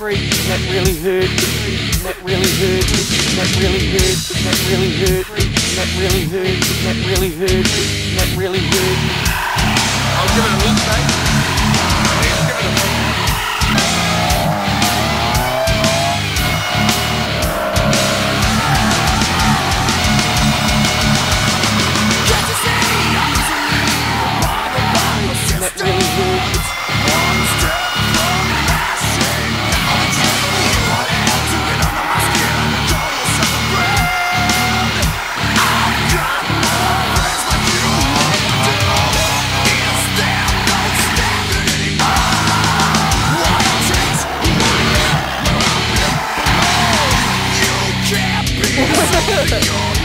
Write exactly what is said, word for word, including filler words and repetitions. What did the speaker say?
that really hurt, that really hurt, that really hurt, that really hurt, that really hurt, that really hurt, that really hurt. I'll give it a look, mate. Please give it a look. Ha ha ha!